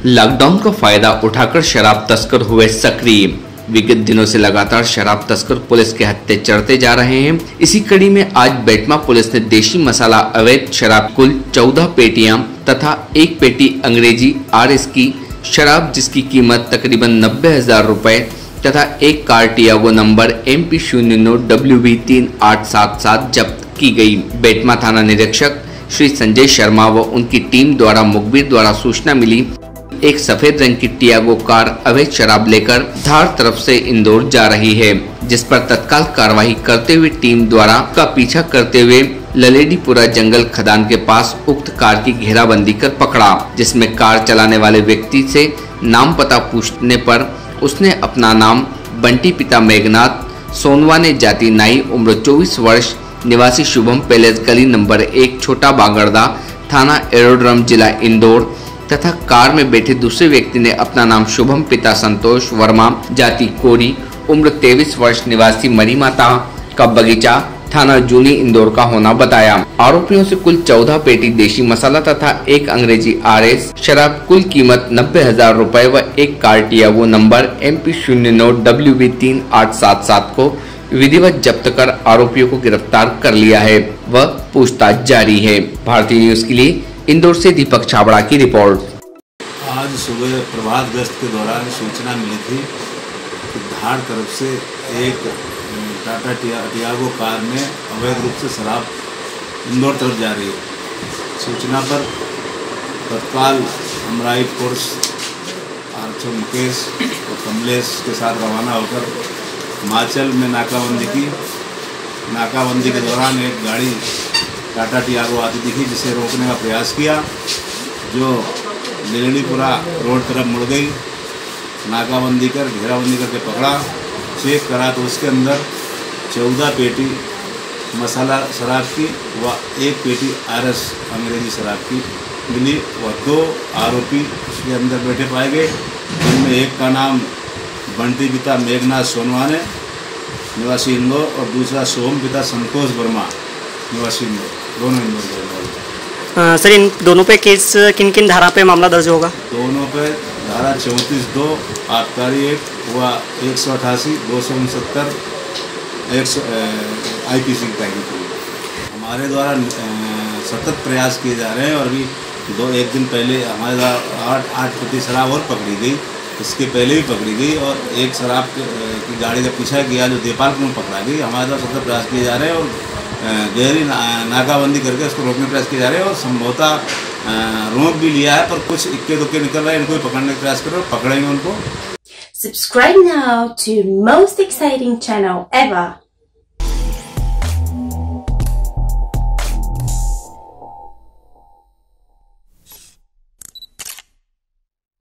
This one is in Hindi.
लॉकडाउन का फायदा उठाकर शराब तस्कर हुए सक्रिय। विगत दिनों से लगातार शराब तस्कर पुलिस के हत्थे चढ़ते जा रहे हैं। इसी कड़ी में आज बेटमा पुलिस ने देशी मसाला अवैध शराब कुल 14 पेटियां तथा एक पेटी अंग्रेजी RS की शराब जिसकी कीमत तकरीबन 90,000 रुपए तथा एक car Tiago number MP09 WV 3877 जब्त की गई। बेटमा थाना निरीक्षक श्री संजय शर्मा व उनकी टीम द्वारा मुखबिर द्वारा सूचना मिली एक सफेद रंग की टियागो कार अवैध शराब लेकर धार तरफ से इंदौर जा रही है, जिस पर तत्काल कार्रवाई करते हुए टीम द्वारा का पीछा करते हुए ललेडीपुरा जंगल खदान के पास उक्त कार की घेराबंदी कर पकड़ा, जिसमें कार चलाने वाले व्यक्ति से नाम पता पूछने पर उसने अपना नाम बंटी पिता मेघनाथ, सोनवाने जाति नाई, उम्र 24 वर्ष, निवासी शुभम पैलेस गली नंबर 1 छोटा बांगड़दा, थाना एरोड्रम, जिला इंदौर तथा कार में बैठे दूसरे व्यक्ति ने अपना नाम शुभम पिता संतोष वर्मा, जाति कोरी, उम्र 23 वर्ष, निवासी मरीमाता का बगीचा, थाना जूनी इंदौर का होना बताया। आरोपियों से कुल 14 पेटी देशी मसाला तथा एक अंग्रेजी RS शराब कुल कीमत 90,000 रुपए व एक car Tiago number MP09 WV 3877 को विधिवत जब्त कर आरोपियों को गिरफ्तार कर लिया है व पूछताछ जारी है। भारतीय न्यूज के लिए इंदौर से दीपक छाबड़ा की रिपोर्ट। आज सुबह प्रभात गश्त के दौरान सूचना मिली थी कि धार तरफ से एक टाटा टियागो कार में अवैध रूप से शराब इंदौर तरफ जा रही है। सूचना पर तत्काल हमराई फोर्स आरक्षक मुकेश और कमलेश के साथ रवाना होकर हिमाचल में नाकाबंदी की। नाकाबंदी के दौरान एक गाड़ी टाटा टियागो आती दिखी, जिसे रोकने का प्रयास किया, जो ललेडीपुरा रोड तरफ मुड़ गई। नाकाबंदी कर घेराबंदी करके पकड़ा, चेक करा तो उसके अंदर 14 पेटी मसाला शराब की व एक पेटी RS अंग्रेजी शराब की मिली व 2 आरोपी उसके अंदर बैठे पाए गए, जिनमें एक का नाम बंटी पिता मेघनाथ सोनवाने निवासी इंदौर और दूसरा सोम पिता संतोष वर्मा निवासी इंदौर, दोनों इंदौर। सर, इन दोनों पे केस किन किन धारा पे मामला दर्ज होगा? दोनों पे धारा 34(2) आबकारी एक्ट हुआ 188, 269 IPC की पैकिंग की। हमारे द्वारा सतत प्रयास किए जा रहे हैं और अभी एक दिन पहले हमारे द्वारा 8 पेटी शराब और पकड़ी गई, इसके पहले भी पकड़ी गई और एक शराब की गाड़ी का पीछा किया जो देपालपुर में पकड़ा गई। हमारे द्वारा सतत प्रयास किए जा रहे हैं और गहरी नाकाबंदी करके उसको रोकने का प्रयास किए जा रहे हैं और संभवतः रोक भी लिया है, पर कुछ इक्के दुक्के निकल रहे हैं, इनको भी पकड़ने का प्रयास करो, पकड़ेंगे उनको। Subscribe now to most exciting channel ever.